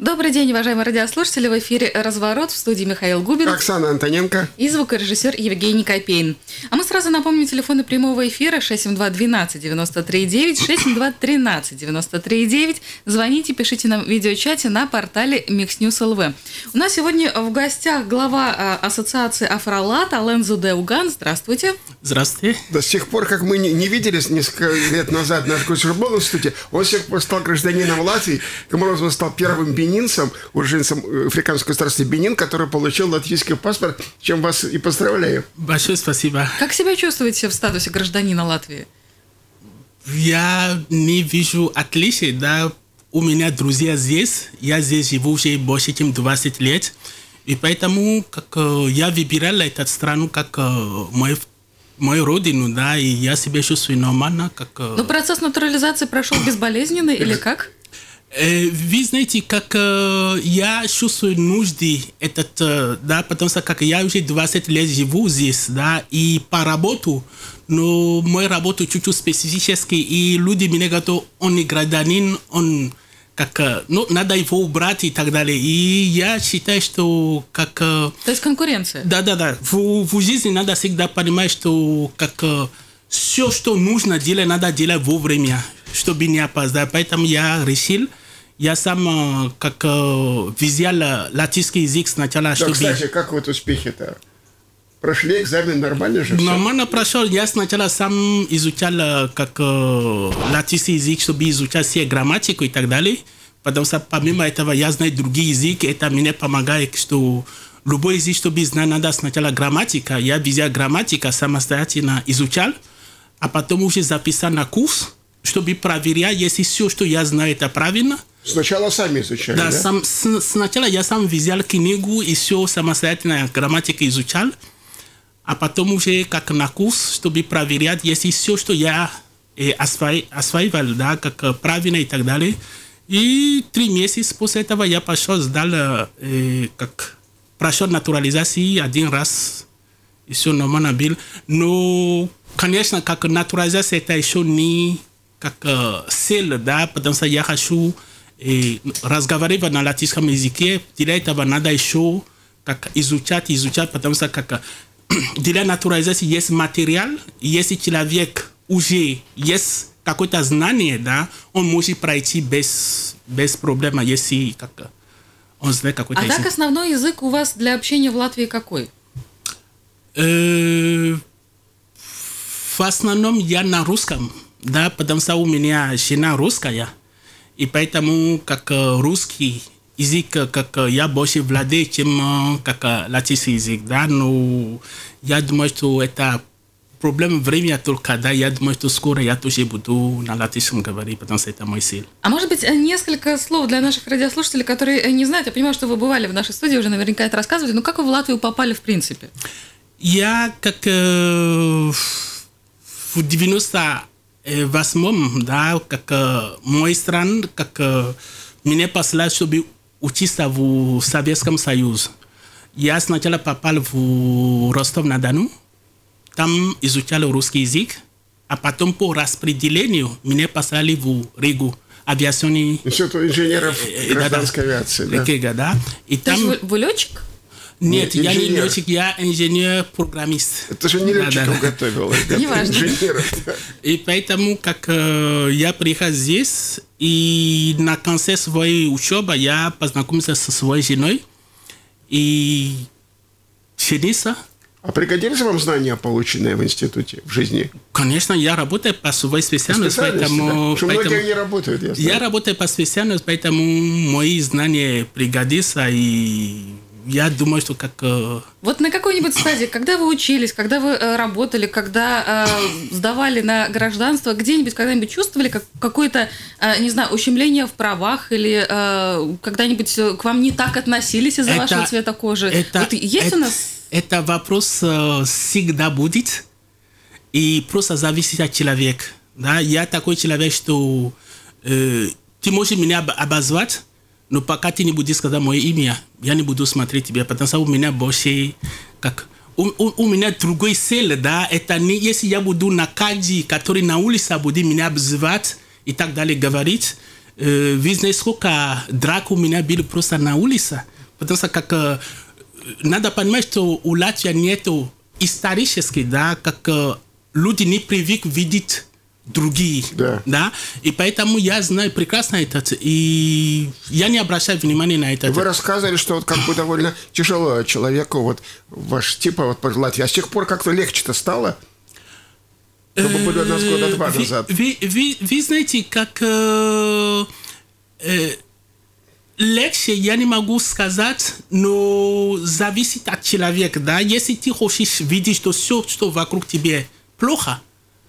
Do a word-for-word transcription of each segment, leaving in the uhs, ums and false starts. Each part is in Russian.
Добрый день, уважаемые радиослушатели. В эфире «Разворот», в студии Михаил Губин, Оксана Антоненко и звукорежиссер Евгений Копейн. А мы сразу напомним телефоны прямого эфира шесть семь два двенадцать девяносто три девять, шесть семь два тринадцать девяносто три девять. Звоните, пишите нам в видеочате на портале Mixnews точка эл ви. У нас сегодня в гостях глава ассоциации «Афролат» Ален Зудеуган. Здравствуйте. Здравствуйте. До сих пор, как мы не, не виделись несколько лет назад на Кучербол институте, он с тех пор стал гражданином Латвии. Таким образом, он стал первым бенинцем, уроженцем африканского государства Бенин, который получил латвийский паспорт, чем вас и поздравляю. Большое спасибо. Как себя чувствуете в статусе гражданина Латвии? Я не вижу отличий, да. У меня друзья здесь, я здесь живу уже больше, чем двадцать лет, и поэтому как, я выбирал эту страну как мою, мою родину, да, и я себя чувствую нормально. Как, Но процесс натурализации прошел безболезненно или как? Вы знаете, как я чувствую нужды, этот, да, потому что как я уже двадцать лет живу здесь, да, и по работу, но моя работа чуть-чуть специфическая, и люди мне говорят, он не гражданин, он как, ну, надо его убрать и так далее. И я считаю, что как... То есть конкуренция? Да, да, да. В, в жизни надо всегда понимать, что как все, что нужно делать, надо делать вовремя, чтобы не опоздать. Поэтому я решил, я сам как взял латинский язык сначала, да, чтобы... Кстати, как вот успехи-то? Прошли экзамен нормально же? Нормально прошел. Я сначала сам изучал как латинский язык, чтобы изучать все грамматику и так далее. Потому что помимо этого я знаю другие языки. Это мне помогает, что любой язык, чтобы знать, надо сначала грамматика. Я взял грамматика, самостоятельно изучал, а потом уже записал на курс, чтобы проверять, если все, что я знаю, это правильно. Сначала сами изучали, да? Да, сам, с, сначала я сам взял книгу и все самостоятельно грамматику изучал. А потом уже как на курс, чтобы проверять, если все, что я э, осваивал, да, как правильно и так далее. И три месяца после этого я пошел, сдал, э, как прошел натурализацию один раз, и все нормально было. Но, конечно, как натурализация это еще не как цель, да, потому что я хочу э, разговаривать на латинском языке, для этого надо еще как изучать, изучать, потому что как для натурализации есть материал, если человек уже есть какое-то знание, да, он может пройти без, без проблем, если как, он знает какой-то а язык. А так основной язык у вас для общения в Латвии какой? Э, в основном я на русском, да, потому что у меня жена русская, и поэтому как русский язык, как я больше владею, чем как латинский язык, да, но я думаю, что это проблем времени только, да, я думаю, что скоро я тоже буду на латинском говорить, потому что это мой цель. А может быть, несколько слов для наших радиослушателей, которые не знают, я понимаю, что вы бывали в нашей студии, уже наверняка это рассказывали, но как вы в Латвию попали в принципе? Я как э, в девяносто восьмом, да, как мой стран, как меня послали, чтобы учиться в Советском Союзе. Я сначала попал в Ростов-на-Дону, там изучал русский язык, а потом по распределению меня послали в Ригу, авиационный... Институт инженеров гражданской авиации, да? Да, да. И То там... есть вы, вы летчик? Нет, Нет, я не летчик, я инженер-программист. Это же не летчиков да, готовил, это инженеров. И поэтому, как э, я приехал здесь, и на конце своей учебы я познакомился со своей женой и женился. А пригодились вам знания, полученные в институте, в жизни? Конечно, я работаю по своей специальности, поэтому... Да? поэтому многие не работают, я знаю. Я работаю по специальности, поэтому мои знания пригодятся, и я думаю, что как... Вот на какой-нибудь стадии, когда вы учились, когда вы э, работали, когда э, сдавали на гражданство, где-нибудь, когда-нибудь чувствовали как, какое-то, э, не знаю, ущемление в правах или э, когда-нибудь к вам не так относились из-за это, вашего цвета кожи? Это, вот есть это, у нас... Это вопрос э, всегда будет, и просто зависит от человека. Да? Я такой человек, что э, ты можешь меня обозвать, но пока ты не будешь сказать мое имя, я не буду смотреть тебя, потому что у меня больше как... У, у, у меня другой цель, да, это не если я буду на каждый, который на улице будет меня обзывать и так далее говорить, э, видно, сколько драку у меня было просто на улице. Потому что как э, надо понимать, что у Латвии нету исторически, да, как э, люди не привыкли видеть другие, да. Да, и поэтому я знаю прекрасно это, и я не обращаю внимания на это. Вы рассказывали, что вот как бы довольно тяжело человеку, вот ваш типа вот по Латвии, а с тех пор как-то легче-то стало? Чтобы было у нас года два назад. Вы, вы, вы знаете, как э, э, легче я не могу сказать, но зависит от человека, да. Если ты хочешь видеть, что все, что вокруг тебя плохо,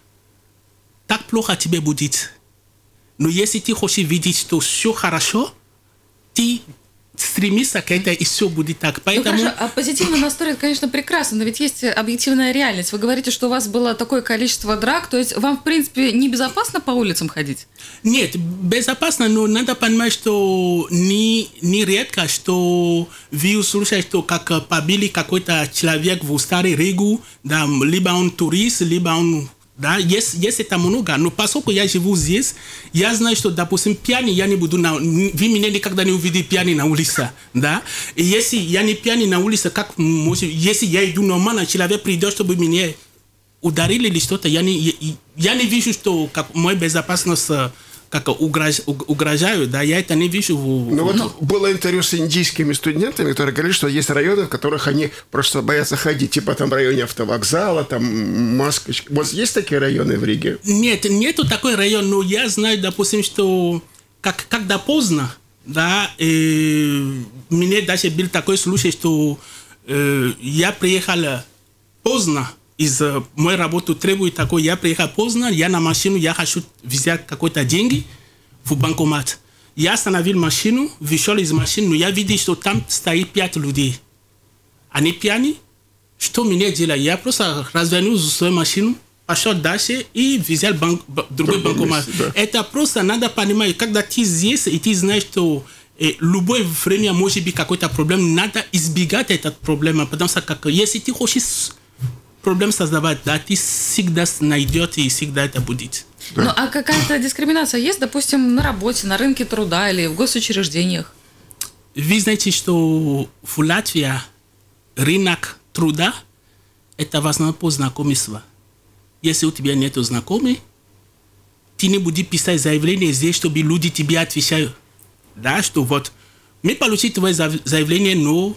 так плохо тебе будет. Но если ты хочешь видеть, что все хорошо, ты стремишься к этому, и все будет так. Поэтому... Ну, хорошо, а позитивный настрой, это, конечно, прекрасно, но ведь есть объективная реальность. Вы говорите, что у вас было такое количество драк, то есть вам, в принципе, небезопасно по улицам ходить? Нет, безопасно, но надо понимать, что не, не редко, что вы услышите, что как побили какой-то человек в Старый Ригу, да, либо он турист, либо он... Да, есть, есть это много, но поскольку я живу здесь, я знаю, что, допустим, пьяный я не буду, на, вы меня никогда не увидите пьяный на улице, да, и если я не пьяный на улице, как, если я иду нормально, человек придет, чтобы меня ударили или что-то, я не, я, я не вижу, что как моя безопасность как угрож, угрожают, да, я это не вижу. Ну вот ну, было интервью с индийскими студентами, которые говорили, что есть районы, в которых они просто боятся ходить, типа там в районе автовокзала, там Москвич. Вот есть такие районы в Риге? Нет, нету такой район, но я знаю, допустим, что как, когда поздно, да, э, мне даже был такой случай, что э, я приехал поздно, из моей работы требует такой, я приехал поздно, я на машину, я хочу взять какой-то деньги в банкомат. Я остановил машину, вышел из машины, но я видел, что там стоит пять людей. Они пьяны. Что мне делать? Я просто развернул свою машину, пошел дальше и взял банк, другой банкомат. Да. Это просто надо понимать, когда ты здесь, и ты знаешь, что э, любое время может быть какой-то проблем, надо избегать этот проблем, потому что как, если ты хочешь проблем создавать, да, ты всегда найдешь и всегда это будет. Да. Ну, а какая-то дискриминация есть, допустим, на работе, на рынке труда или в госучреждениях? Вы знаете, что в Латвии рынок труда – это в основном по знакомству. Если у тебя нет знакомых, ты не будешь писать заявление здесь, чтобы люди тебе отвечают. Да, что вот, мы получили твое заявление, но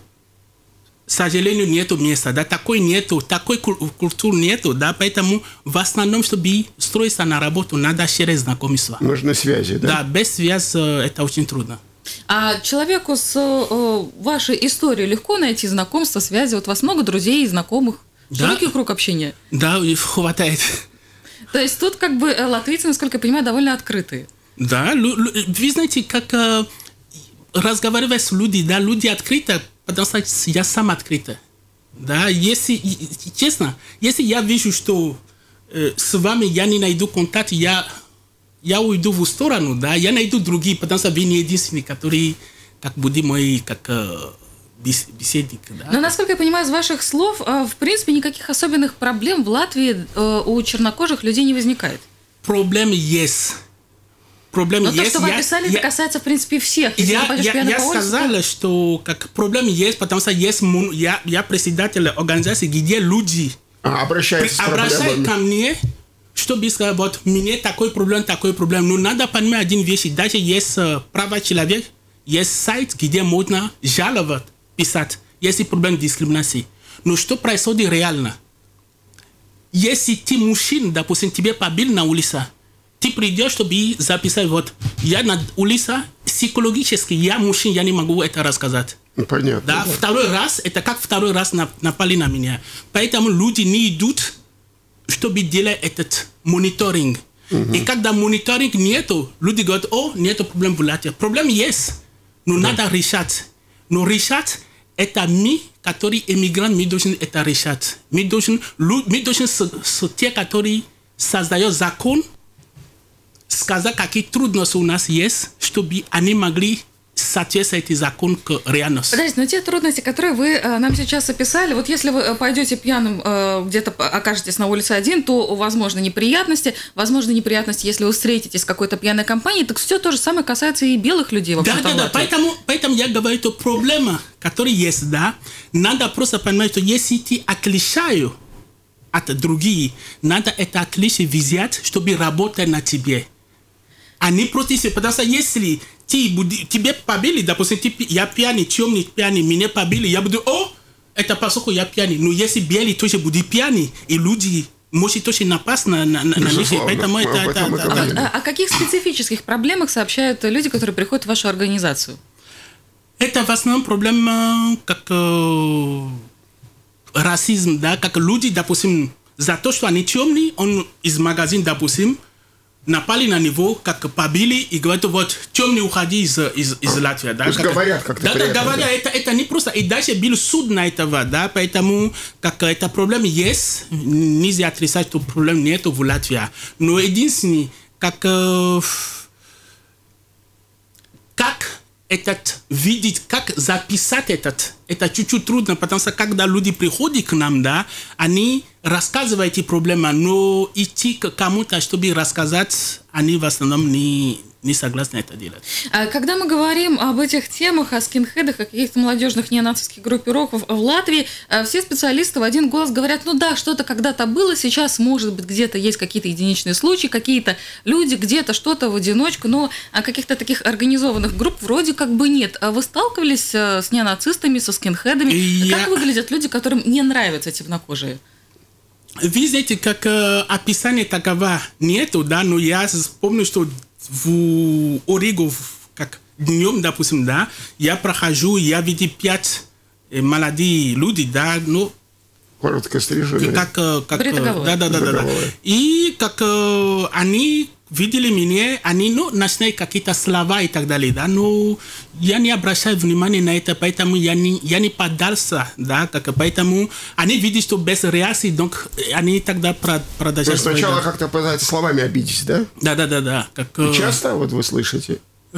к сожалению, нету места, да, такой нету, такой культуры нету, да, поэтому в основном, чтобы строиться на работу, надо через знакомство. Нужны связи, да? Да, без связи это очень трудно. А человеку с э, вашей историей легко найти знакомства, связи? Вот у вас много друзей, знакомых, да. Широкий круг общения? Да, хватает. То есть тут как бы латвийцы, насколько я понимаю, довольно открытые. Да, вы знаете, как э, разговаривать с людьми, да, люди открыты, потому что я сам открыта. Да, если, честно, если я вижу, что э, с вами я не найду контакт, я, я уйду в сторону, да, я найду другие, потому что вы не единственный, который, как будет мой, как э, беседник. Да. Но, насколько я понимаю, из ваших слов, э, в принципе, никаких особенных проблем в Латвии э, у чернокожих людей не возникает. Проблемы есть. Проблемы Но есть. то, что вы я, описали, я, это касается, в принципе, всех. Если я я, я сказала, что как проблемы есть, потому что есть, я, я председатель организации, где люди а, обращаются обращаются ко мне, чтобы сказать, вот, мне такой проблем, такой проблем. Но надо понимать один вещь, даже есть право человека, есть сайт, где можно жаловать, писать, если проблем дискриминации. Но что происходит реально? Если ты мужчина, допустим, тебе побили на улице, ты придешь, чтобы записать, вот, я на улице, психологически, я мужчина, я не могу это рассказать. Понятно. Да, да. Второй раз, это как второй раз напали на меня. Поэтому люди не идут, чтобы делать этот мониторинг. Угу. И когда мониторинг нету, люди говорят, о, нету проблем в Латвии. Проблем есть, но да. Надо решать. Но решать, это мы, которые эмигранты, мы должны это решать. Мы должны, мы должны с те, которые создают закон, сказать, какие трудности у нас есть, чтобы они могли соответствует эти законы к реальности. Подождите, но те трудности, которые вы э, нам сейчас описали, вот если вы пойдете пьяным, э, где-то окажетесь на улице один, то, возможно, неприятности, возможно, неприятности, если вы встретитесь с какой-то пьяной компанией, так все то же самое касается и белых людей. Да, да, да, поэтому, поэтому я говорю, что проблема, которая есть, да, надо просто понимать, что если ты отличаешь от других, надо это отличие взять, чтобы работать на тебе. А не против, потому что если ты, тебе побили, допустим, ты, я пьяный, темный пьяный, меня побили, я буду, о, это поскольку я пьяный. Но если белый тоже будет пьяный, и люди может тоже напасть на, на, на них. Поэтому это... это, это, это, это. О каких специфических проблемах сообщают люди, которые приходят в вашу организацию? Это в основном проблема, как э, расизм, да, как люди, допустим, за то, что они темные, он из магазина, допустим, напали на него, как побили, и говорят, вот, темный уходи из, из, из Латвии. Да, как, говорят как-то. Да, да, говорят, это, это не просто. И дальше был суд на этого, да, поэтому, как это проблем есть, нельзя отрицать, что проблем нет в Латвии. Но единственное, как, э, как этот видеть, как записать этот, это чуть-чуть трудно, потому что когда люди приходят к нам, да, они рассказывают эти проблемы, но идти к кому-то, чтобы рассказать, они в основном не, не согласны это делать. Когда мы говорим об этих темах, о скинхедах, о каких-то молодежных неонацистских группировках в Латвии, все специалисты в один голос говорят, ну да, что-то когда-то было, сейчас, может быть, где-то есть какие-то единичные случаи, какие-то люди, где-то что-то в одиночку, но каких-то таких организованных групп вроде как бы нет. А вы сталкивались с неонацистами, со скинхедами? Я... Как выглядят люди, которым не нравятся темнокожие? Вы знаете, как э, описания такого нету, да, но я помню, что в Ориго, как днем, допустим, да, я прохожу, я видел пять э, молодых людей, да, ну, коротко стриженные. Как, как, да, да, да, да, да. И как э, они видели меня, они ну, начали какие-то слова и так далее, да, но я не обращаю внимания на это, поэтому я не, я не поддался, да, как, поэтому они видят, что без реакции, donc они тогда продолжают. Вы сначала как-то пытаетесь словами обидеть, да? Да, да, да, да. Как, часто вот вы слышите? Э,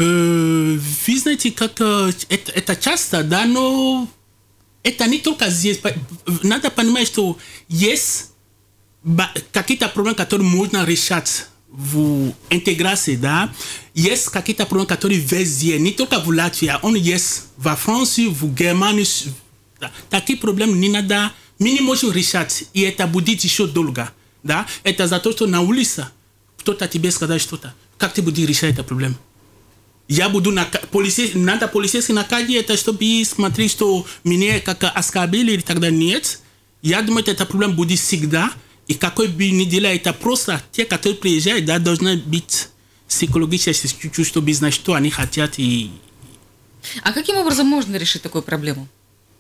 вы знаете, как это, это часто, да, но это не только здесь. Надо понимать, что есть какие-то проблемы, которые можно решать в интеграции, да, есть какие-то проблемы, которые везде, не только в Латвии, он есть в Франции, в Германии, такие проблемы не надо, мы не можем решать, и это будет еще долго, да, это за то, что на улице кто-то тебе сказал что-то, как ты будешь решать этот проблем? Я буду на полиции, надо полицейский наказать это, чтобы смотреть, что меня как оскорбили и тогда нет, я думаю, это проблем будет всегда. И какой бы ни делали, это просто те, которые приезжают, да, должны быть психологически чуть-чуть, чтобы знать, что они хотят. И... А каким образом можно решить такую проблему?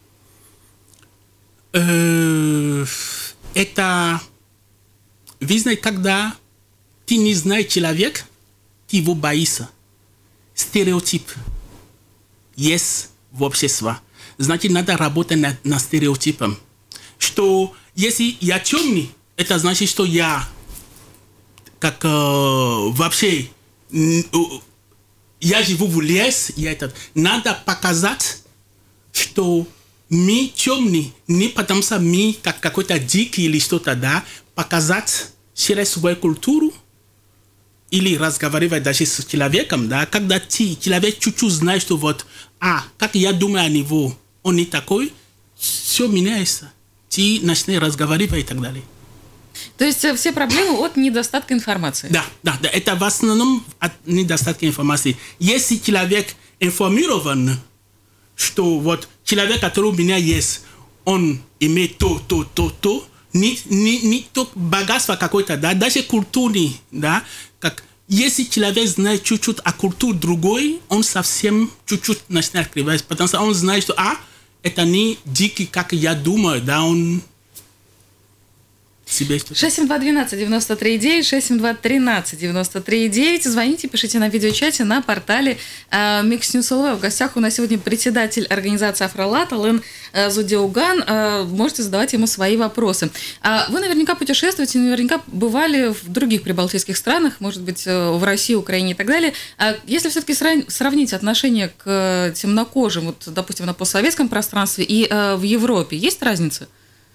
Это, вы знаете, когда ты не знаешь человека, ты его боишься. Стереотип есть в обществе. Значит, надо работать над, над стереотипом. Что если я темный, это значит, что я как э, вообще э, я живу в лес, я этот. Надо показать, что мы темные, не потому что мы как какой-то дикий или что-то, да, показать через свою культуру или разговаривать даже с человеком, да, когда ты, человек чуть-чуть знает, что вот, а, как я думаю о него, он не такой, все меняется. Ты начинаешь разговаривать и так далее. То есть все проблемы от недостатка информации? Да, да, да, это в основном от недостатка информации. Если человек информирован, что вот человек, который у меня есть, он имеет то, то, то, то, не, не, не то богатство какое-то, да, даже культурный, да, как если человек знает чуть-чуть о культуре другой, он совсем чуть-чуть начинает открывать, потому что он знает, что, а, это не дикий, как я думаю, да, он... себе что-то. шесть семь два двенадцать девяносто три девять, шесть семь два тринадцать девяносто три девять. Звоните, пишите на видеочате на портале э, Mix News эл ви. В гостях у нас сегодня председатель организации «Афролат» Ален э, Зудеуган. Э, можете задавать ему свои вопросы. А вы наверняка путешествуете, наверняка бывали в других прибалтийских странах, может быть, в России, Украине и так далее. А если все-таки сравнить отношение к темнокожим, вот, допустим, на постсоветском пространстве и э, в Европе, есть разница?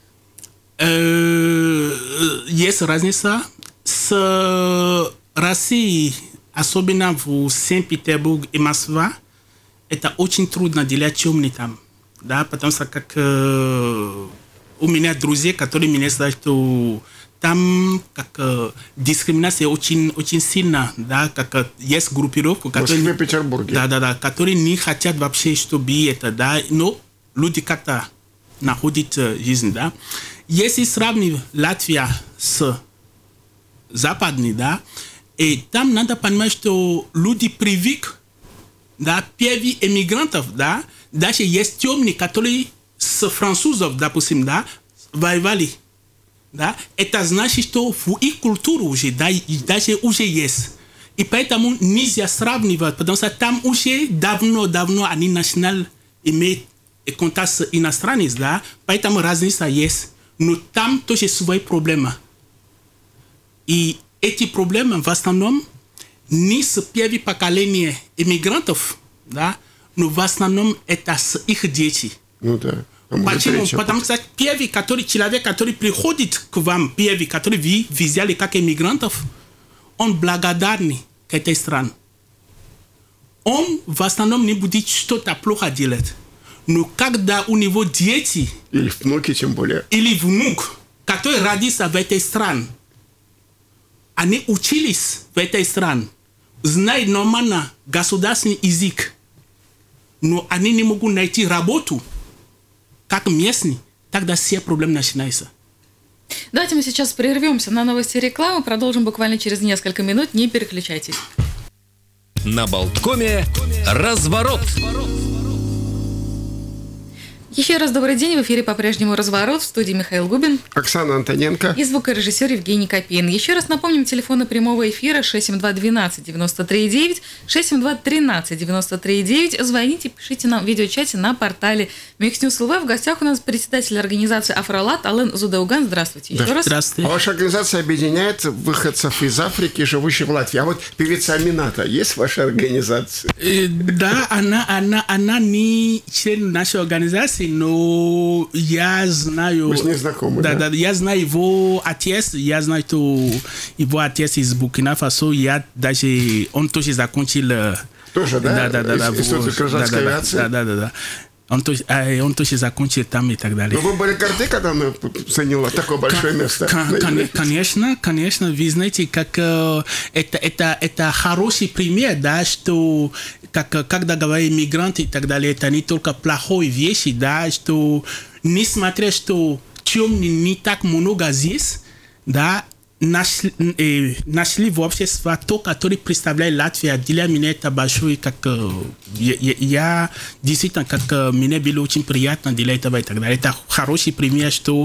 Есть разница. С Россией, особенно в Санкт-Петербург и Москва, это очень трудно делать темный там. Да, потому что как э, у меня друзья, которые мне сказали, что там как э, дискриминация очень, очень сильна, да, как э, есть группировка, которые, в Москве-Петербурге. Да, да, да, которые не хотят вообще, чтобы это, да, но люди как-то находят э, жизнь, да. Если сравнивать Латвию с западной, да, и там надо понимать, что люди привыкли, да, первых эмигрантов, да, даже есть темные, которые с французов, допустим, да, воевали, да, это значит, что в их культуре уже, да, даже уже есть. И поэтому нельзя сравнивать, потому что там уже давно-давно они начинали иметь контакт с иностранцами, да, поэтому разница есть. Но там тоже свои проблемы. И эти проблемы в основном не с первым поколением иммигрантов, да, но в основном это с их детьми. Ну да. Почему? Потому что первый который, человек, который приходит к вам, первый, который вы взяли как иммигрантов, он благодарный к этой стране. Он в основном не будет что-то плохо делать. Но когда у него дети, или внуки тем более, или внук, который родился в этой стране, они учились в этой стране, знают нормально государственный язык, но они не могут найти работу, как местные, тогда все проблемы начинаются. Давайте мы сейчас прервемся на новости и рекламу, продолжим буквально через несколько минут, не переключайтесь. На Болткоме разворот. Еще раз добрый день. В эфире по-прежнему «Разворот». В студии Михаил Губин. Оксана Антоненко. И звукорежиссер Евгений Копейн. Еще раз напомним, телефоны прямого эфира шесть семь два двенадцать девяносто три девять, шесть семь два тринадцать девяносто три девять. Звоните, пишите нам в видеочате на портале Mix News эл ви. В гостях у нас председатель организации «Афролат» Ален Зудеуган. Здравствуйте еще да. раз. Здравствуйте. А ваша организация объединяет выходцев из Африки, живущих в Латвии. А вот певица Амината есть в вашей организации? Да, она, она, она не член нашей организации, но я знаю... Вы с ней знакомы, да? Да, да, я знаю его отец, я знаю, что его отец из Буркина-Фасо, я даже... Он тоже закончил... Тоже, да? Да, да, да. Институт гражданской авиации? Да, да, да, да. Он тоже, он тоже закончил там и так далее. Но вы были горды, когда она заняла такое большое место? Конечно, конечно. Вы знаете, как это, это, это хороший пример, да, что как, когда говорят мигранты и так далее, это не только плохие вещи, да, что несмотря что темный не так много здесь, да, нашли, э, нашли в обществе то, который представляет Латвию. Для меня это большое, как я, я действительно, как мне было очень приятно для этого и так далее. Это хороший пример, что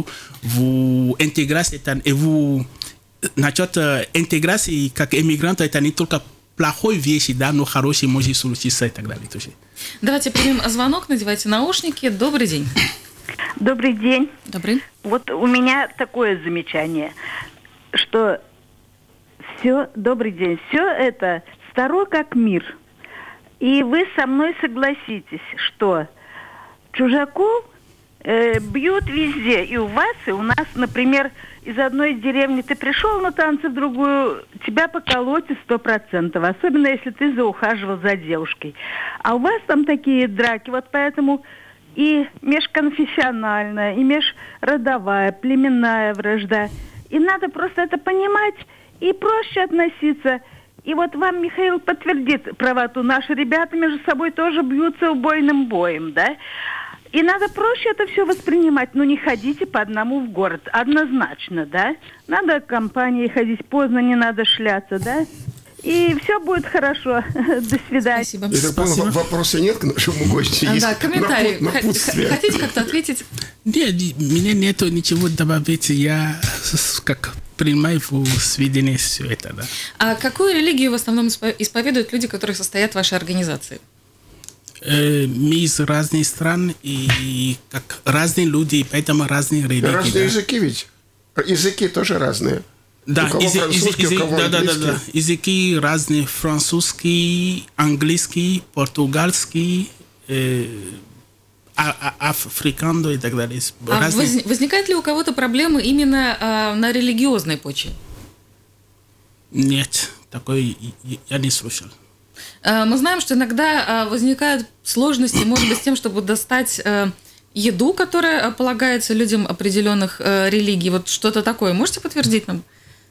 в интеграции, и в насчет интеграции как эмигранта, это не только плохой вещи, да, но хороший может случиться и так далее тоже. Давайте примем звонок, надевайте наушники. Добрый день. Добрый день. Добрый. Вот у меня такое замечание, что все, добрый день, все это старо как мир. И вы со мной согласитесь, что чужаков э, бьют везде, и у вас, и у нас. Например, из одной деревни ты пришел на танцы, в другую тебя поколотят сто процентов, особенно если ты заухаживал за девушкой. А у вас там такие драки, вот поэтому и межконфессиональная, и межродовая, племенная вражда. И надо просто это понимать и проще относиться. И вот вам Михаил подтвердит правоту. Наши ребята между собой тоже бьются убойным боем, да? И надо проще это все воспринимать. Но не ходите по одному в город. Однозначно, да? Надо компанией ходить поздно, не надо шляться, да? и все будет хорошо. До свидания. Спасибо. Я так понял, вопроса нет к нашему гостю? А, Есть да, комментарий. напу- напутствие. Хотите как-то ответить? Нет, мне нету ничего добавить. Я с- как принимаю в сведения все это, да. А какую религию в основном испо- исповедуют люди, которые состоят в вашей организации? Э, мы из разных стран и как разные люди, поэтому разные религии. Разные да. языки ведь. Языки тоже разные. Да, У кого язы- французский, язы- у кого да, да, да, английский. да. Языки разные. Французский, английский, португальский, э, а- а- африкандо и так далее. А Разные. воз- возникает ли у кого-то проблемы именно а, на религиозной почве? Нет, такой я- я не слышал. А, Мы знаем, что иногда а, возникают сложности, может быть, с тем, чтобы достать а, еду, которая а, полагается людям определенных а, религий. Вот что-то такое. Можете подтвердить нам?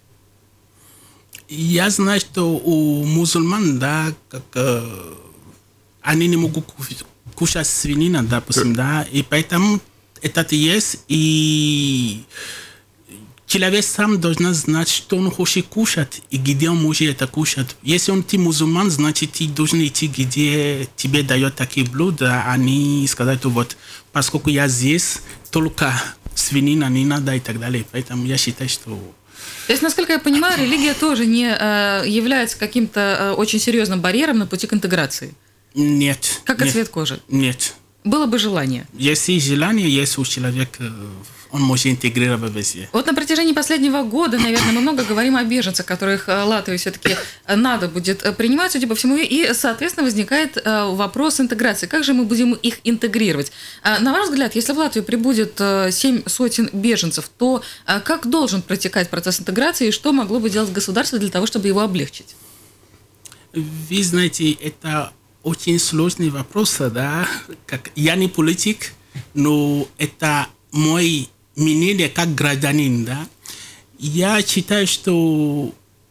Я знаю, что у мусульман, да, как э, они не могут ку- кушать свинину, допустим, да, и поэтому это есть, и человек сам должен знать, что он хочет кушать, и где он может это кушать. Если он ты мусульман, значит, ты должен идти, где тебе дают такие блюда, а не сказать, вот, поскольку я здесь, только свинина не надо и так далее. Поэтому я считаю, что... То есть, насколько я понимаю, религия тоже не а, является каким-то а, очень серьезным барьером на пути к интеграции. Нет. Как и нет, цвет кожи. Нет. Было бы желание. Если желание есть у человека, он может интегрировать везде. Вот на протяжении последнего года, наверное, мы много говорим о беженцах, которых э, Латвии все-таки надо будет э, принимать, судя по всему, и, соответственно, возникает э, вопрос интеграции. Как же мы будем их интегрировать? А, на ваш взгляд, если в Латвию прибудет э, семь сотен беженцев, то э, как должен протекать процесс интеграции и что могло бы делать государство для того, чтобы его облегчить? Вы знаете, это очень сложный вопрос, да? Как, я не политик, но это мой мнение как гражданин, да? Я считаю, что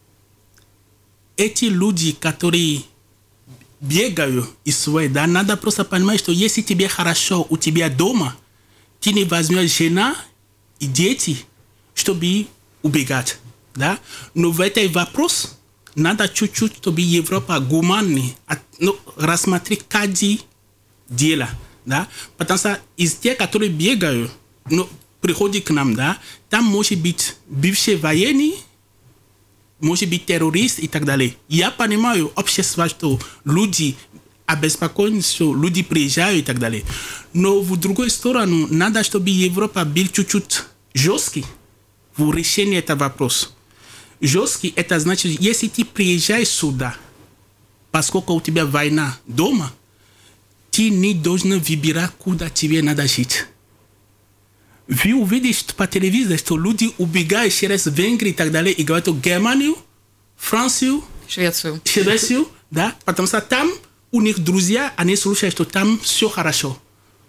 эти люди, которые бегают из своей, да, надо просто понимать, что если тебе хорошо у тебя дома, ты не возьмешь жена и дети, чтобы убегать, да? Но в этом вопрос надо чуть-чуть, чтобы Европа гуманно ну, рассмотреть каждое дело, да? Потому что из тех, которые бегают, ну, приходят к нам, да, там может быть бывший военный, может быть террорист и так далее. Я понимаю общество, что люди обеспокоены, что люди приезжают и так далее. Но в другую сторону, надо, чтобы Европа был чуть-чуть жесткий в решении этого вопроса. Жесткий, это значит, если ты приезжаешь сюда, поскольку у тебя война дома, ты не должен выбирать, куда тебе надо жить. Вы увидите по телевизору, что люди убегают через Венгрию и так далее, и говорят, Германию, Францию, Швецию. Швецию, да, потому что там у них друзья, они слушают, что там все хорошо.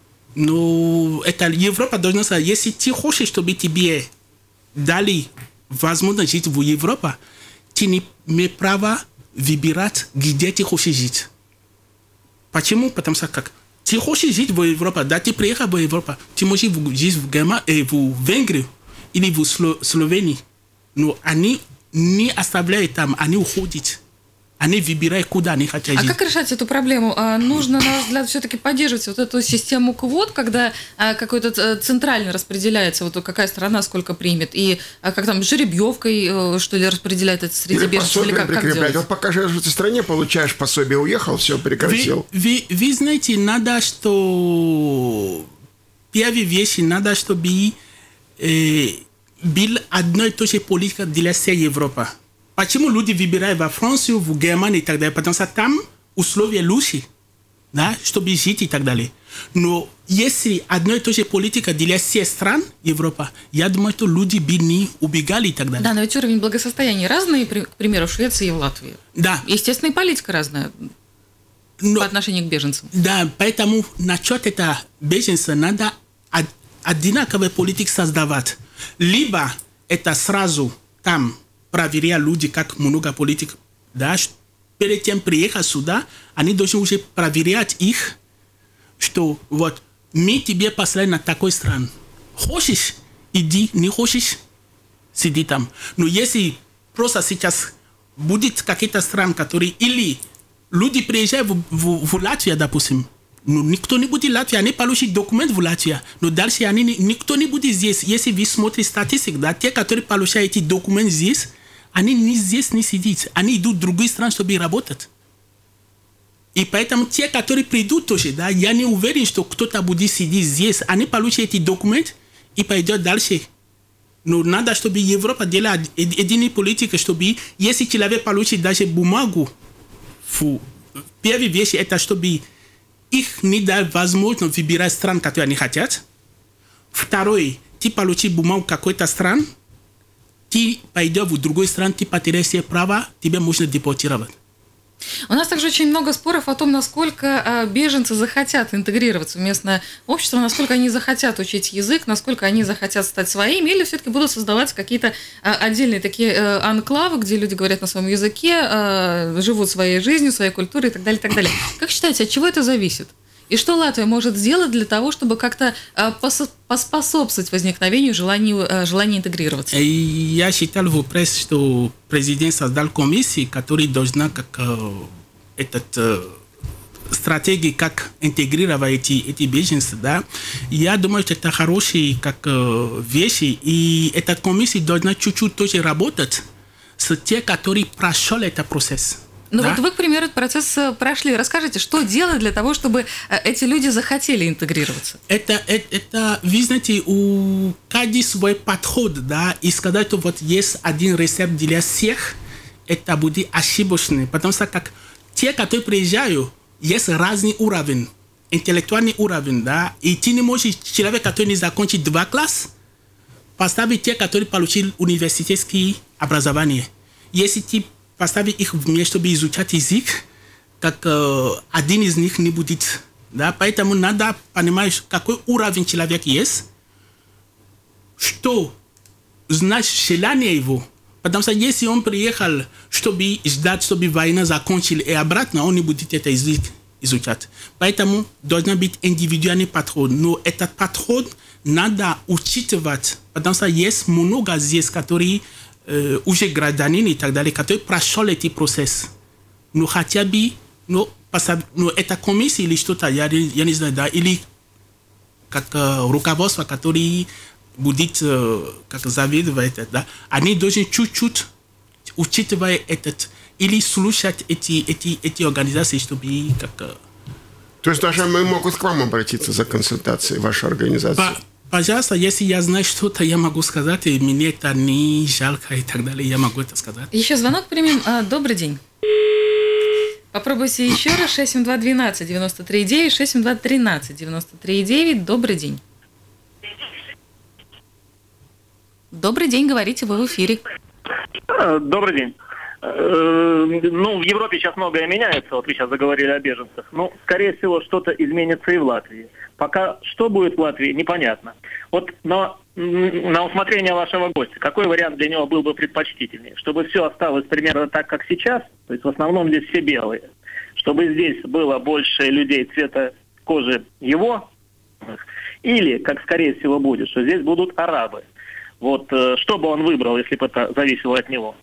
Но это Европа должна сказать, если ты хочешь, чтобы тебе дали возможность жить в Европе, ты не имеешь права выбирать, где ты хочешь жить. Почему? Потому что как? Ты хочешь жить в Европе, да, ты приехал в Европу, ты можешь жить в, Герман, э, в Венгрии или в Сло, Словении. Но они не оставляют там, они уходят. Они выбирают, куда они хотят жить. А как решать эту проблему? А, нужно, на ваш взгляд, все-таки поддерживать вот эту систему квот, когда а, какой-то центрально распределяется, вот какая страна сколько примет, и а, как там, жеребьевкой, что ли, распределяет это среди Или беженцев, или как, как делать? Вот пока живешь в этой стране, получаешь пособие, уехал, все, прекратил. Вы, вы, вы знаете, надо, что... Первые вещи, надо, чтобы э, был одной и той же политика для всей Европы. Почему люди выбирают во Францию, в Германию и так далее? Потому что там условия лучше, да, чтобы жить и так далее. Но если одна и та же политика для всех стран Европы, я думаю, что люди бы не убегали и так далее. Да, но ведь уровень благосостояния разный, к примеру, в Швеции и в Латвии. Да. Естественно, и политика разная Но, по отношению к беженцам. Да, поэтому насчет этого беженца надо одинаковую политику создавать. Либо это сразу там проверяют люди, как много политик, да, перед тем приехать сюда, они должны уже проверять их, что вот мы тебе послали на такой страну. Хочешь, иди, не хочешь, сиди там. Но если просто сейчас будет какие-то страны, которые или люди приезжают в, в, в Латвию, допустим, но никто не будет в Латвии, они получат документ в Латвии, но дальше они, никто не будет здесь. Если вы смотрите статистику, да, те, которые получают эти документы здесь, они не здесь не сидят, они идут в другие страны, чтобы работать. И поэтому те, которые придут тоже, да, я не уверен, что кто-то будет сидеть здесь, они получат эти документы и пойдут дальше. Но надо, чтобы Европа делала единую политику, чтобы, если человек получит даже бумагу, первая вещь это, чтобы их не дать возможность выбирать стран, которые они хотят. Второе, ты получишь бумагу какой-то страны, ты пойдешь в другую страну, ты потеряешь все права, тебя можно депортировать. У нас также очень много споров о том, насколько беженцы захотят интегрироваться в местное общество, насколько они захотят учить язык, насколько они захотят стать своими, или все-таки будут создаваться какие-то отдельные такие анклавы, где люди говорят на своем языке, живут своей жизнью, своей культурой и так далее, и так далее. Как считаете, от чего это зависит? И что Латвия может сделать для того, чтобы как-то поспособствовать возникновению желания, желания интегрироваться? Я считал в прессе, что президент создал комиссию, которая должна как этот стратегии, как интегрировать эти, эти беженцы. Да? Я думаю, что это хорошие как вещи, и эта комиссия должна чуть-чуть тоже работать с теми, которые прошли этот процесс. Ну да? вот вы, к примеру, этот процесс прошли. Расскажите, что делать для того, чтобы эти люди захотели интегрироваться? Это, это, это вы знаете, у каждого свой подход, да, и сказать, что вот есть один рецепт для всех, это будет ошибочно, потому что как те, которые приезжают, есть разный уровень, интеллектуальный уровень, да, и ты не можешь человек, который не закончил два класса, поставить те, которые получили университетское образование. Если ты поставить их вместе, чтобы изучать язык, как э, один из них не будет. Да? Поэтому надо понимать, какой уровень человек есть, что значит желание его. Потому что если он приехал, чтобы ждать, чтобы война закончилась, и обратно он не будет этот язык изучать. Поэтому должен быть индивидуальный подход. Но этот подход надо учитывать, потому что есть много здесь, которые Uh, уже гражданин и так далее, которые прошли эти процесс. Но хотя бы, но, но это комиссия или что-то, я, я не знаю, да, или как uh, руководство, которое будет uh, как заведовать, да, они должны чуть-чуть учитывать этот, или слушать эти, эти, эти организации, чтобы как... Uh, То есть даже мы могут к вам обратиться за консультацией, ваша организация? По, Пожалуйста, если я знаю что-то, я могу сказать, и мне это не жалко и так далее, я могу это сказать. Еще звонок примем. Добрый день. Попробуйте еще раз. шесть семь два двенадцать девяносто три девять, шесть семь два тринадцать девяносто три девять. Добрый день. Добрый день, говорите, вы в эфире. Добрый день. Ну, в Европе сейчас многое меняется, вот вы сейчас заговорили о беженцах. Ну, скорее всего, что-то изменится и в Латвии. Пока что будет в Латвии, непонятно. Вот на, на усмотрение вашего гостя, какой вариант для него был бы предпочтительнее? Чтобы все осталось примерно так, как сейчас, то есть в основном здесь все белые. Чтобы здесь было больше людей цвета кожи его, или, как скорее всего будет, что здесь будут арабы. Вот что бы он выбрал, если бы это зависело от него?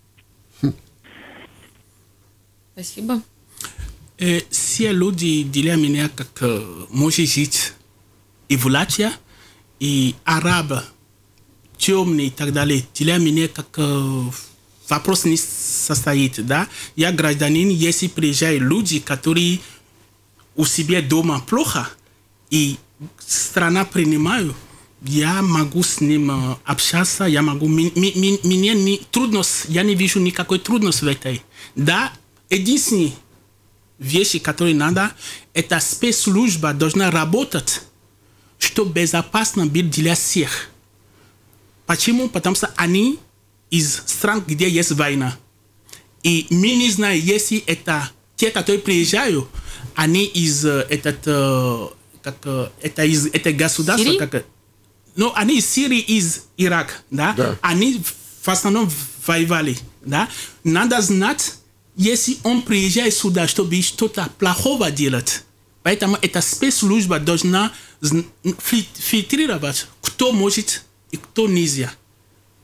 Спасибо. Э, все люди для меня как э, может жить и в Латвии, и арабы, темные и так далее. Для меня как э, вопрос не состоит. Да? Я гражданин, если приезжают люди, которые у себя дома плохо, и страна принимает, я могу с ним э, общаться, я могу... Ми, ми, ми, мне не трудность, я не вижу никакой трудности в этой. Да, единственная вещь, которую надо, это спецслужба должна работать, чтобы безопасно быть для всех. Почему? Потому что они из стран, где есть война. И мы не знаем, если это те, которые приезжают, они из этот, как, это из это государства, как, ну, они из Сирии, из Ирака, да? Да. Они в основном воевали, да? Надо знать, если он приезжает сюда, чтобы что-то плохого делать. Поэтому эта спецслужба должна фильтрировать, кто может и кто нельзя.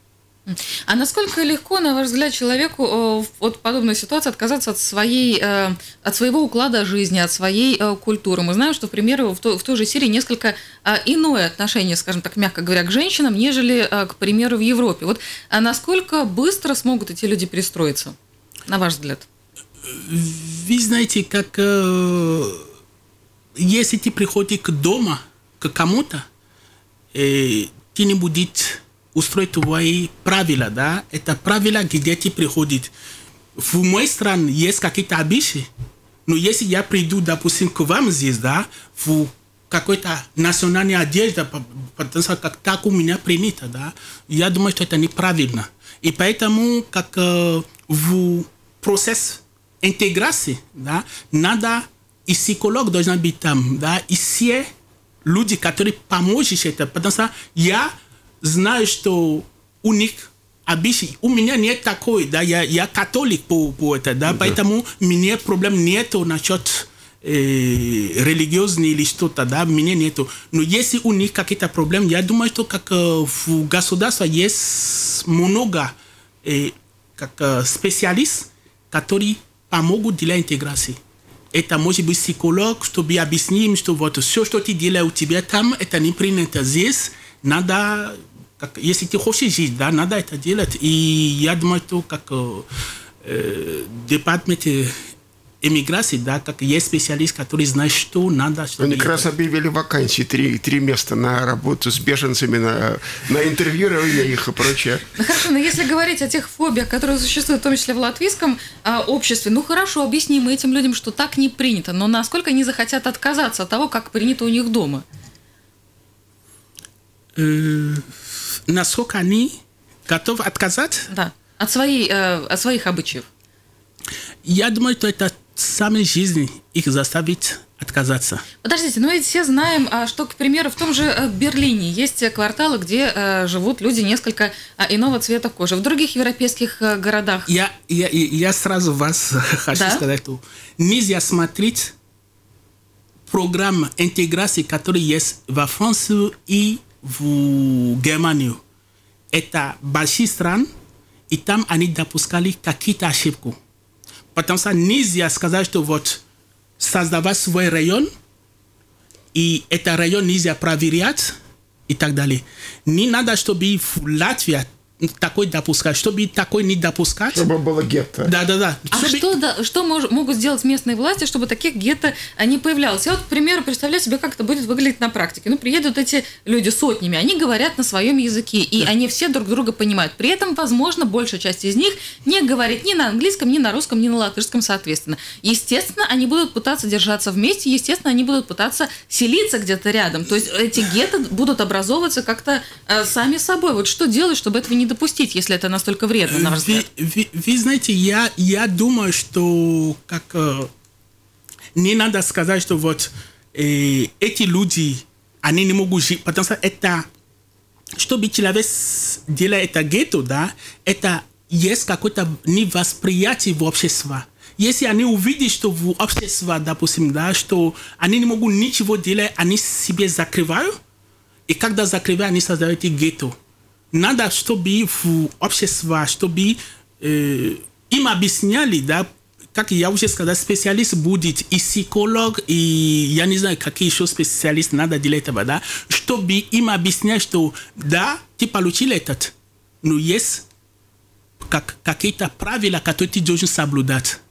А насколько легко, на ваш взгляд, человеку от подобной ситуации отказаться от, своей, от своего уклада жизни, от своей культуры? Мы знаем, что, к примеру, в той, в той же Сирии несколько иное отношение, скажем так, мягко говоря, к женщинам, нежели, к примеру, в Европе. Вот а насколько быстро смогут эти люди перестроиться, на ваш взгляд? Вы знаете, как э, если ты приходишь к дому, к кому-то, э, ты не будешь устроить твои правила, да? Это правила, где ты приходишь. В моей стране есть какие-то обычаи, но если я приду, допустим, к вам здесь, да, в какой-то национальной одежде, потому что как так у меня принято, да, я думаю, что это неправильно. И поэтому, как э, в процесс интеграции, да, надо и психолог должен быть там, да, и все люди, которые помогут это, потому что я знаю, что у них обычай, у меня нет такой, да, я, я католик по, по это, да, да, поэтому у меня проблем нету насчет э, религиозный или что-то, да, у меня нету. Но если у них какие-то проблемы, я думаю, что как э, в государстве есть много э, как э, специалистов, которые помогут для интеграции. Это может быть психолог, чтобы объяснить им, что вот все, что ты делаешь у тебя там, это не принято здесь, надо, как, если ты хочешь жить, да, надо это делать. И я думаю, что как э, департамент эмиграции, да, как есть специалист, который знает, что надо. Что Они как раз объявили вакансии, три, три места на работу с беженцами, на, на интервьюирование их и прочее. Ну, хорошо, но если говорить о тех фобиях, которые существуют, в том числе в латвийском а, обществе, ну хорошо, объясним мы этим людям, что так не принято, но насколько они захотят отказаться от того, как принято у них дома? Э, насколько они готовы отказать? Да, от, своей, э, от своих обычаев. Я думаю, что это самой жизни их заставит отказаться. Подождите, но ведь все знаем, что, к примеру, в том же Берлине есть кварталы, где живут люди несколько иного цвета кожи. В других европейских городах... Я, я, я сразу вас хочу да? сказать, что нельзя смотреть программу интеграции, которые есть во Франции и в Германии. Это большие страны, и там они допускали какие-то ошибки. Потому что нельзя сказать, что вот создавать свой район, и этот район нельзя проверять и так далее. Не надо, чтобы в Латвии такой допускать, чтобы такой не допускать. Чтобы было гетто. Да, да, да. А чтобы... что, да, что мож, могут сделать местные власти, чтобы таких гетто не появлялось? Я вот, к примеру, представляю себе, как это будет выглядеть на практике. Ну, приедут эти люди сотнями, они говорят на своем языке, и да. они все друг друга понимают. При этом, возможно, большая часть из них не говорит ни на английском, ни на русском, ни на латышском, соответственно. Естественно, они будут пытаться держаться вместе, естественно, они будут пытаться селиться где-то рядом. То есть эти гетто будут образовываться как-то э, сами собой. Вот что делать, чтобы этого не допустить, если это настолько вредно, на ваш взгляд? Вы, вы, вы знаете, я, я думаю, что как, э, не надо сказать, что вот э, эти люди, они не могут жить, потому что это, чтобы человек делал это гетто, да, это есть какое-то невосприятие в обществе. Если они увидят, что в обществе, допустим, да, что они не могут ничего делать, они себе закрывают, и когда закрывают, они создают гетто. Надо, чтобы в обществе, чтобы э, им объясняли, да, как я уже сказал, специалист будет, и психолог, и я не знаю, какие еще специалисты надо делать этого, да, чтобы им объяснять, что да, ты получил этот, но есть как, какие-то правила, которые ты должен соблюдать.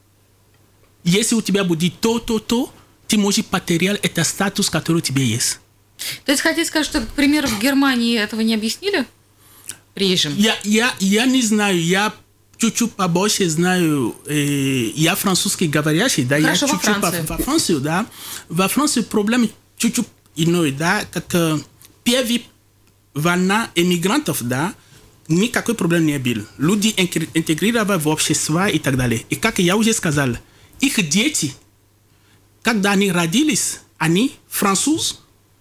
Если у тебя будет то, то, то, ты можешь потерять этот статус, который у тебя есть. То есть хотите сказать, что, к примеру, в Германии этого не объяснили? Приезжим. Я, я, я не знаю, я чуть-чуть побольше знаю, э, я французский говорящий, да, Хорошо, я чуть-чуть во, во Франции, да. Во Франции проблем чуть-чуть иной, да, как э, первая волна эмигрантов, да, никакой проблем не был. Люди интегрировали в общество и так далее. И как я уже сказал, их дети, когда они родились, они французы,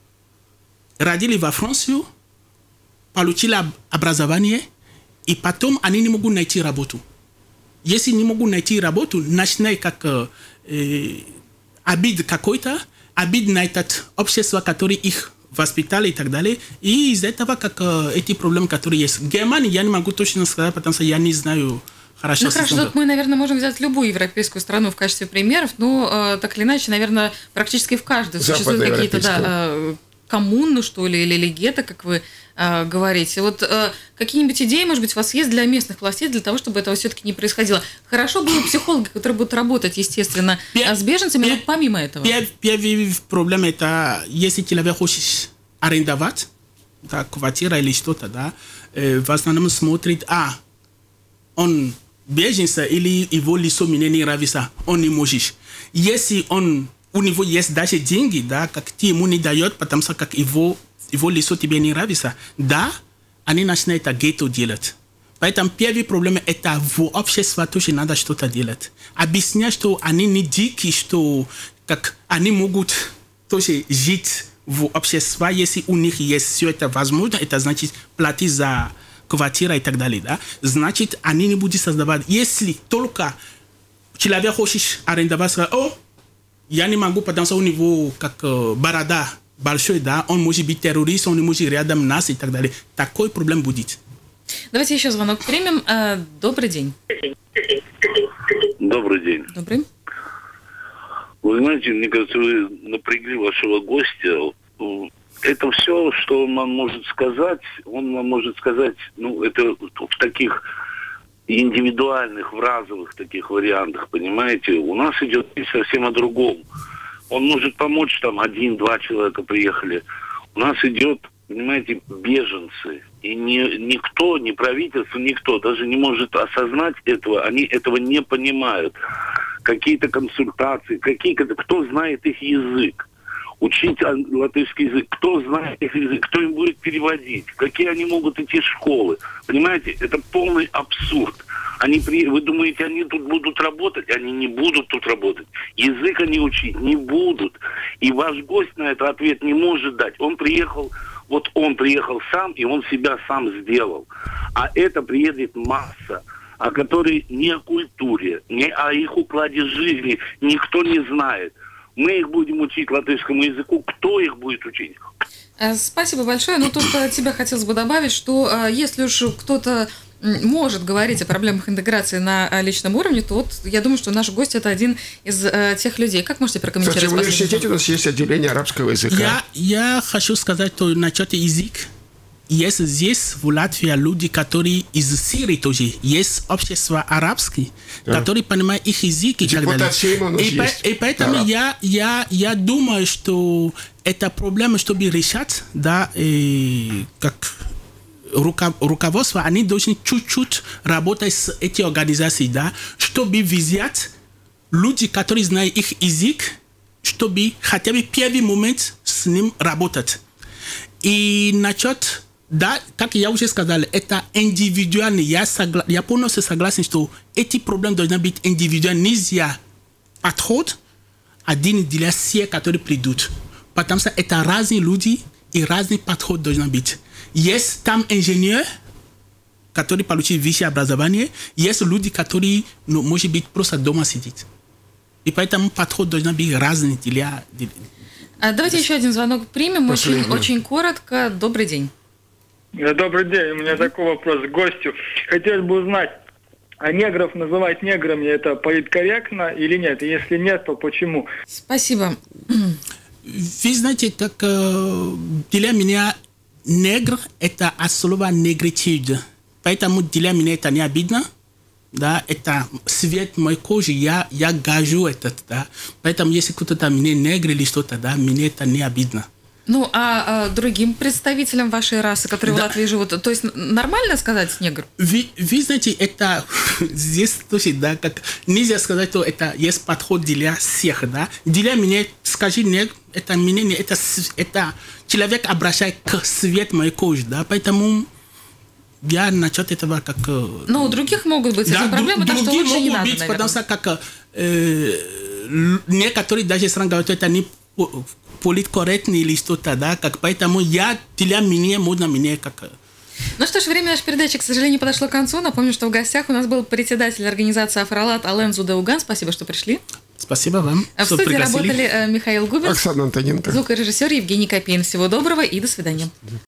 родились во Франции, получили образование, и потом они не могут найти работу. Если не могут найти работу, начинают как э, обид какой-то, обид на это общество, которое их воспитали и так далее. И из этого, как эти проблемы, которые есть. В Германии я не могу точно сказать, потому что я не знаю хорошо. Ну хорошо, тут мы, наверное, можем взять любую европейскую страну в качестве примеров, но э, так или иначе, наверное, практически в каждой существуют какие-то да, э, коммуны, что ли, или, или гетто, как вы э, говорите. Вот э, какие-нибудь идеи, может быть, у вас есть для местных властей, для того, чтобы этого все-таки не происходило? Хорошо было психологи, которые будут работать, естественно, Пер, с беженцами, пер, но помимо этого. Первый проблем – это если человек хочет арендовать да, квартиру или что-то, да, э, в основном смотрит, а, он беженец или его лицо мне не нравится, он не может. Если он, у него есть даже деньги, да, как ты ему не дает, потому что как его, его лицо тебе не нравится, да, они начинают это гетто делать. Поэтому первый проблем – это в обществе тоже надо что-то делать. Объяснять, что они не дикие, что как они могут тоже жить в обществе, если у них есть все это возможно, это значит платить за квартира и так далее, да, значит, они не будут создавать. Если только человек хочет арендовать, о, я не могу, потому что у него как борода большой, да, он может быть террорист, он может рядом нас и так далее. Такой проблем будет. Давайте еще звонок примем. Добрый день. Добрый день. Добрый. Вы знаете, мне кажется, вы напрягли вашего гостя. Это все, что он вам может сказать, он вам может сказать, ну, это в таких индивидуальных, в разовых таких вариантах, понимаете? У нас идет совсем о другом. Он может помочь, там, один-два человека приехали. У нас идет, понимаете, беженцы. И ни, никто, ни правительство, никто даже не может осознать этого, они этого не понимают. Какие-то консультации, какие, кто знает их язык. Учить латышский язык, кто знает их язык, кто им будет переводить, какие они могут идти в школы. Понимаете, это полный абсурд. Они при... Вы думаете, они тут будут работать? Они не будут тут работать. Язык они учить не будут. И ваш гость на это ответ не может дать. Он приехал, вот он приехал сам, и он себя сам сделал. А это приедет масса, о которой ни о культуре, ни о их укладе жизни никто не знает. Мы их будем учить латышскому языку. Кто их будет учить? Спасибо большое. Но тут тебе хотелось бы добавить, что если уж кто-то может говорить о проблемах интеграции на личном уровне, то вот я думаю, что наш гость – это один из тех людей. Как можете прокомментировать? Кстати, в университете у нас есть отделение арабского языка. Я, я хочу сказать, что насчет языка. Есть здесь, в Латвии, люди, которые из Сирии тоже. Есть общество арабское, да, которые понимают их язык и так далее. И, по, и поэтому я, я, я думаю, что это проблема, чтобы решать, да, и как руководство, они должны чуть-чуть работать с этими организациями, да, чтобы взять люди, которые знают их язык, чтобы хотя бы первый момент с ним работать. И насчет, да, как я уже сказал, это индивидуально. Я, согла... я полностью согласен, что эти проблемы должны быть индивидуальны. Нельзя подход один для всех, которые придут. Потому что это разные люди и разный подход должен быть. Есть там инженер, который получил высшее образование, есть люди, которые, ну, может быть, просто дома сидят. И поэтому подход должен быть разный для... Давайте еще один звонок примем. Очень, очень коротко. Добрый день. Добрый день. У меня такой вопрос к гостю. Хотелось бы узнать, а негров называть неграми это политкорректно или нет? И если нет, то почему? Спасибо. Вы знаете, как для меня негр это от слова негритуde. Поэтому для меня это не обидно. Да, это цвет моей кожи, я, я гажу этот, да. Поэтому если кто-то мне негр или что-то, да, мне это не обидно. Ну, а, а другим представителям вашей расы, которые да. в Латвии живут, то есть нормально сказать негр? Вы, вы знаете, это здесь тоже, да, как нельзя сказать, что это есть подход для всех, да. Для меня, скажи негр, это мнение, это, это человек обращает к цвету моей кожи, да, поэтому... Я насчет этого как... Но у других могут быть да, эти проблемы, так что лучше не надо, быть, наверное. Потому что как э, некоторые даже страны говорят, это не политкорректно или что-то, да, как, поэтому я для меня можно мне как... Ну что ж, время нашей передачи, к сожалению, подошло к концу. Напомню, что в гостях у нас был председатель организации «Афролат» Ален Зудауган. Спасибо, что пришли. Спасибо вам, А в что студии пригласили. работали э, Михаил Губин, Оксана Антоненко. звукорежиссер Евгений Копейн. Всего доброго и до свидания.